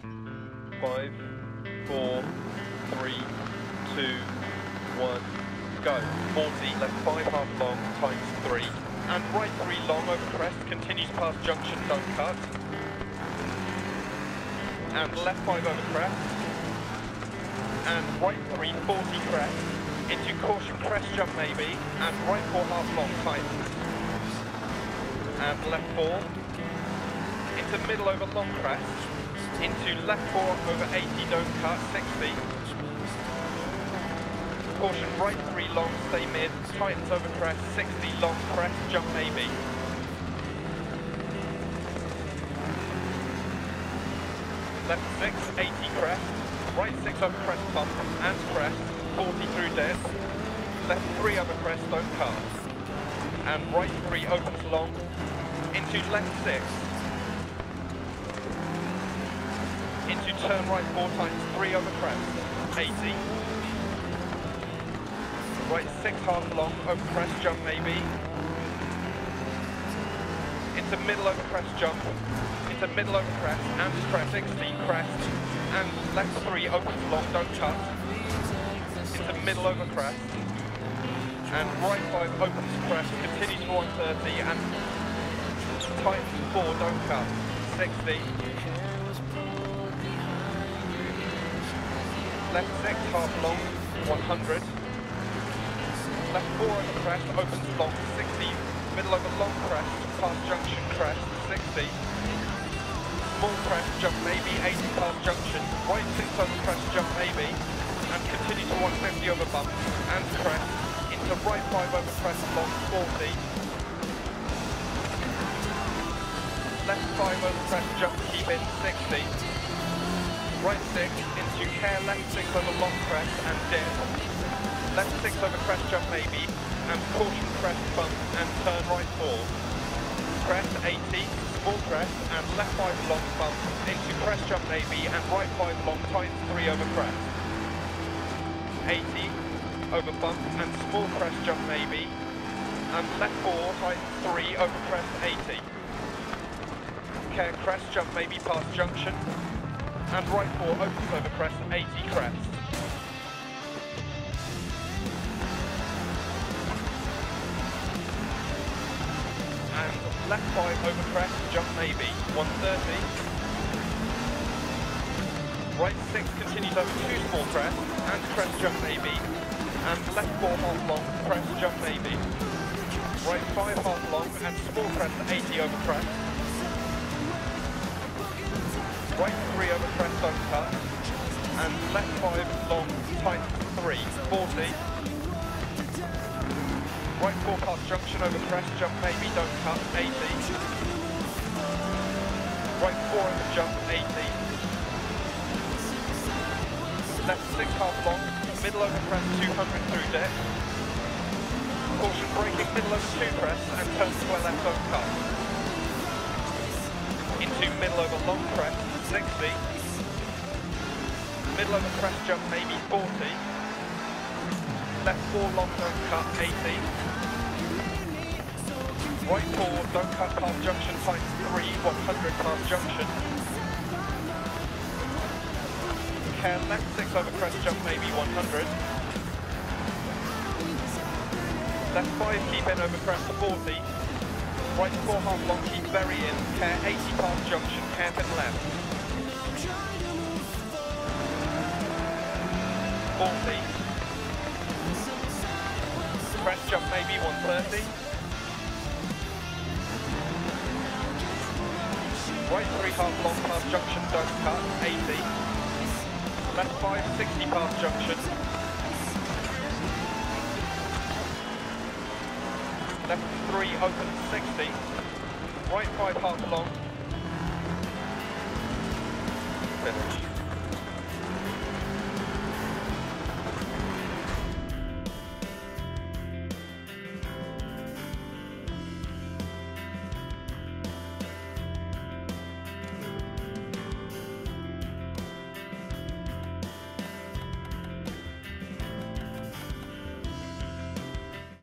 5, 4, 3, 2, 1, go. 40, left 5 half long, times 3. And right 3 long over crest, continues past junction, don't cut. And left 5 over crest. And right 3, 40 crest. Into caution crest jump maybe. And right 4 half long, tight. And left 4. Into middle over long crest. Into left 4 over 80, don't cut, 60. Caution right 3 long, stay mid, tightens over crest, 60 long crest, jump maybe. Left 6, 80 crest, right 6 over crest bump, and crest, 40 through dead. Left 3 over crest, don't cut. And right 3 opens long, into left 6. Into turn right 4 times 3 over crest, 80. Right 6 half long, over crest jump maybe. Into middle over crest jump. Into middle over crest and crest, 60 crest. And left 3 opens long, don't cut. Into middle over crest. And right 5 opens crest, continues to 130 and tightens 4, don't cut, 60. Left 6 half long, 100. Left 4 over crest, opens long, 60. Middle over long crest, past junction crest, 60. Small crest, jump maybe, 80 past junction. Right 6 over crest, jump maybe. And continue to 150 over bump and crest. Into right 5 over crest, long, 40. Left 5 over crest, jump, keep in, 60. Right 6 into care, left 6 over long crest and dip. Left 6 over crest jump maybe, and caution crest bump and turn right 4. Crest 80, small crest and left 5 long bump into crest jump maybe and right 5 long tightens 3 over crest. 80 over bump and small crest jump maybe, and left 4 tightens 3 over crest 80. Care crest jump maybe past junction. And right 4 opens over crest, 80 crest. And left 5 over crest, jump maybe, 130. Right 6 continues over 2 small crest, and crest jump maybe. And left 4 half long, crest jump maybe. Right 5 half long, and small crest, 80 over crest. Right 3 over crest, don't cut, and left 5 long, tight 3, 40. Right 4 past junction over crest, jump maybe, don't cut, 80. Right 4 over jump, 80. Left 6 half long, middle over crest, 200 through deck. Caution braking, middle over 2 crest, and turn square left, don't cut. Into middle over long crest, 60. Middle over crest jump maybe 40. Left 4 long don't cut 80. Right 4 don't cut past junction times 3, 100 past junction. Care left 6 over crest jump maybe 100. Left 5 keep in over crest 40. Right 4 half long, keep very in, care 80 past junction, hairpin left. 40. Crest jump maybe 130. Right 3 half long past junction, don't cut, 80. Left 5, 60 past junction. Left 3 open 60. Right 5 half long. Finish.